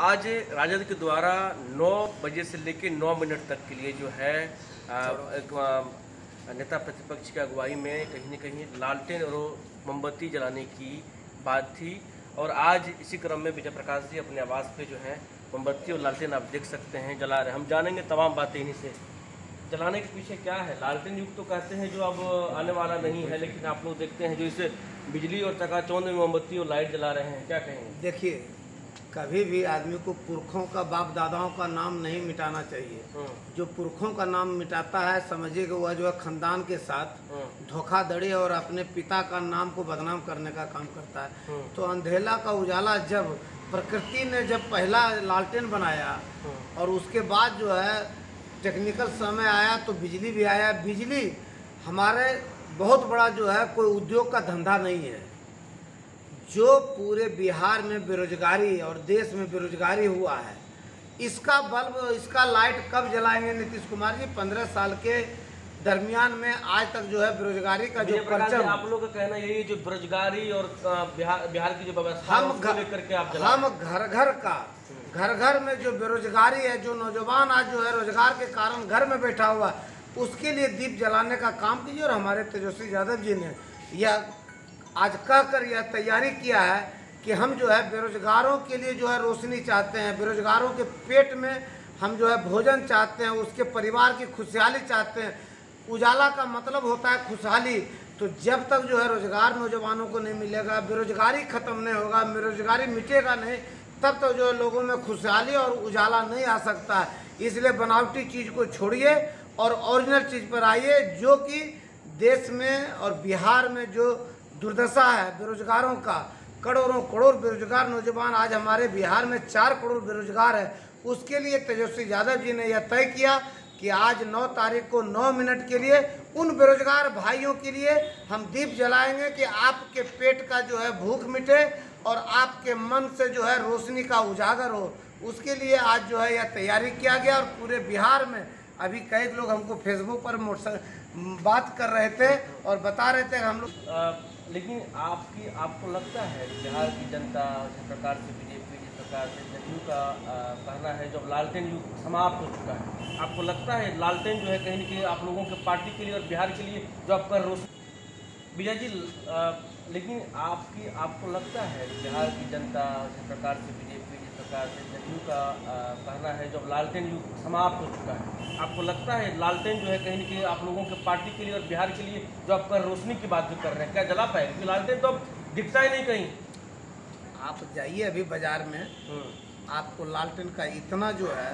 आज राजद के द्वारा 9 बजे से लेकर 9 मिनट तक के लिए जो है नेता प्रतिपक्ष की अगुवाई में कहीं न कहीं लालटेन और मोमबत्ती जलाने की बात थी। और आज इसी क्रम में विजय प्रकाश जी अपने आवास पे जो है मोमबत्ती और लालटेन आप देख सकते हैं जला रहे हैं। हम जानेंगे तमाम बातें इन्हीं से। जलाने के पीछे क्या है? लालटेन युग तो कहते हैं जो अब आने वाला नहीं है, लेकिन आप लोग देखते हैं जो इसे बिजली और चकाचौंध में मोमबत्ती और लाइट जला रहे हैं, क्या कहेंगे? देखिए, कभी भी आदमी को पुरखों का, बाप दादाओं का नाम नहीं मिटाना चाहिए। जो पुरखों का नाम मिटाता है, समझिए कि वह जो है खानदान के साथ धोखाधड़ी और अपने पिता का नाम को बदनाम करने का काम करता है। तो अंधेला का उजाला, जब प्रकृति ने जब पहला लालटेन बनाया और उसके बाद जो है टेक्निकल समय आया तो बिजली भी आया। बिजली हमारे बहुत बड़ा जो है कोई उद्योग का धंधा नहीं है। जो पूरे बिहार में बेरोजगारी और देश में बेरोजगारी हुआ है, इसका बल्ब, इसका लाइट कब जलाएंगे नीतीश कुमार जी? 15 साल के दरमियान में आज तक जो है बेरोजगारी का जो परचम, आप लोगों का कहना यही जो बेरोजगारी और बिहार की जो व्यवस्था हम लेकर के आप घर घर में जो बेरोजगारी है, जो नौजवान आज जो है रोजगार के कारण घर में बैठा हुआ है, उसके लिए दीप जलाने का काम कीजिए। और हमारे तेजस्वी यादव जी ने यह आज कहकर यह तैयारी किया है कि हम जो है बेरोजगारों के लिए जो है रोशनी चाहते हैं, बेरोजगारों के पेट में हम जो है भोजन चाहते हैं, उसके परिवार की खुशहाली चाहते हैं। उजाला का मतलब होता है खुशहाली। तो जब तक जो है रोजगार नौजवानों को नहीं मिलेगा, बेरोजगारी खत्म नहीं होगा, बेरोजगारी मिटेगा नहीं, तब तो जो है लोगों में खुशहाली और उजाला नहीं आ सकता है। इसलिए बनावटी चीज़ को छोड़िए और ओरिजिनल चीज़ पर आइए, जो कि देश में और बिहार में जो दुर्दशा है बेरोजगारों का, करोड़ों करोड़ बेरोजगार नौजवान आज हमारे बिहार में 4 करोड़ बेरोजगार है। उसके लिए तेजस्वी यादव जी ने यह तय किया कि आज 9 तारीख को 9 मिनट के लिए उन बेरोजगार भाइयों के लिए हम दीप जलाएंगे कि आपके पेट का जो है भूख मिटे और आपके मन से जो है रोशनी का उजागर हो। उसके लिए आज जो है यह तैयारी किया गया। और पूरे बिहार में अभी कई लोग हमको फेसबुक पर बात कर रहे थे और बता रहे थे हम लोग, लेकिन आपको लगता है बिहार की जनता जिस प्रकार से बीजेपी, जिस प्रकार से जदयू का कहना है जब लालटेन युग समाप्त हो चुका है, आपको लगता है लालटेन जो है कहीं न कहीं आप लोगों के पार्टी के लिए और बिहार के लिए जो आपका विजय जी, लेकिन आपको लगता है बिहार की जनता जिस प्रकार से बीजेपी, जिस प्रकार से जदयू का कहना है जब लालटेन युग समाप्त हो चुका है, आपको लगता है लालटेन जो है कहीं न कहीं आप लोगों के पार्टी के लिए और बिहार के लिए जो आपका रोशनी की बात जो कर रहे हैं, क्या जला पाएगा? क्योंकि लालटेन तो अब दिखता ही नहीं कहीं। आप जाइए अभी बाजार में, आपको लालटेन का इतना जो है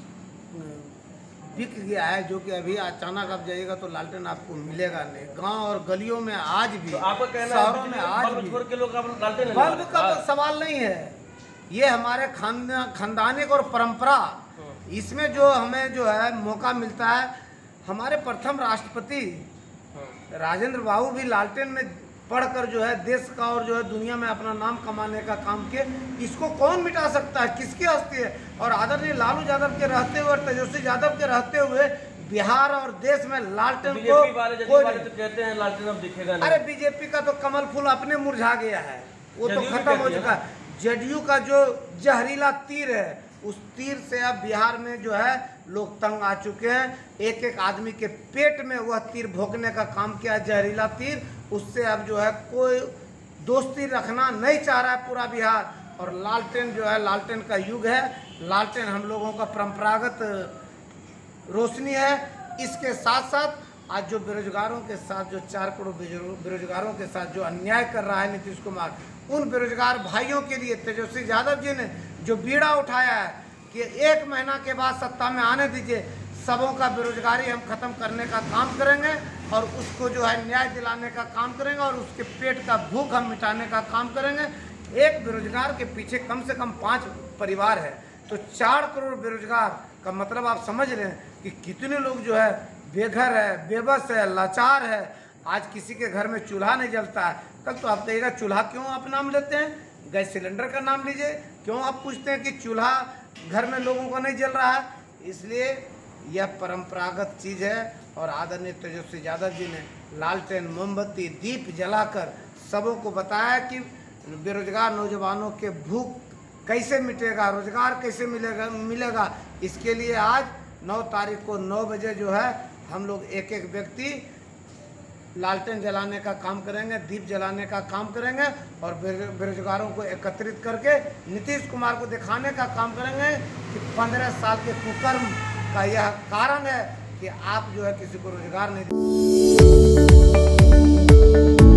बिक गया है, जो कि अभी अचानक आप जाइएगा तो लालटेन आपको मिलेगा नहीं। गांव और गलियों में आज भी, तो आपका कहना शहरों में आज भी छोड़ के लोग लालटेन, बल्ब का तो सवाल नहीं है। ये हमारे खानदानिक और परंपरा, इसमें जो हमें जो है मौका मिलता है। हमारे प्रथम राष्ट्रपति राजेंद्र बाबू भी लालटेन में पढ़कर जो है देश का और जो है दुनिया में अपना नाम कमाने का काम किए। इसको कौन मिटा सकता है? किसकी हस्ती है? और आदरणीय लालू यादव के रहते हुए और तेजस्वी यादव के रहते हुए बिहार और देश में लालटेन को कोई तो कहते हैं लालटेन अब दिखेगा नहीं। अरे बीजेपी का तो कमल फूल अपने मुरझा गया है, वो तो खत्म हो चुका है। जदयू का जो जहरीला तीर है, उस तीर से अब बिहार में जो है लोग तंग आ चुके हैं। एक एक आदमी के पेट में वह तीर भोंकने का काम किया, जहरीला तीर। उससे अब जो है कोई दोस्ती रखना नहीं चाह रहा है पूरा बिहार। और लालटेन जो है, लालटेन का युग है। लालटेन हम लोगों का परंपरागत रोशनी है। इसके साथ साथ आज जो बेरोजगारों के साथ, जो 4 करोड़ बेरोजगारों के साथ जो अन्याय कर रहा है नीतीश कुमार, उन बेरोजगार भाइयों के लिए तेजस्वी यादव जी ने जो बीड़ा उठाया है कि 1 महीना के बाद सत्ता में आने दीजिए, सबों का बेरोजगारी हम खत्म करने का काम करेंगे और उसको जो है न्याय दिलाने का काम करेंगे और उसके पेट का भूख हम मिटाने का काम करेंगे। एक बेरोजगार के पीछे कम से कम 5 परिवार है, तो 4 करोड़ बेरोजगार का मतलब आप समझ रहे हैं कि कितने लोग जो है बेघर है, बेबस है, लाचार है। आज किसी के घर में चूल्हा नहीं जलता है। कल तो आप कहिएगा चूल्हा क्यों आप नाम लेते हैं? गैस सिलेंडर का नाम लीजिए। क्यों आप पूछते हैं कि चूल्हा घर में लोगों को नहीं जल रहा है? इसलिए यह परंपरागत चीज़ है। और आदरणीय तेजस्वी यादव जी ने लालटेन, मोमबत्ती, दीप जलाकर सबों को बताया कि बेरोजगार नौजवानों के भूख कैसे मिटेगा, रोजगार कैसे मिलेगा। इसके लिए आज 9 तारीख को 9 बजे जो है हम लोग एक एक व्यक्ति लालटेन जलाने का काम करेंगे, दीप जलाने का काम करेंगे और बेरोजगारों को एकत्रित करके नीतीश कुमार को दिखाने का काम करेंगे कि 15 साल के कुकर्म का यह कारण है कि आप जो है किसी को रोजगार नहीं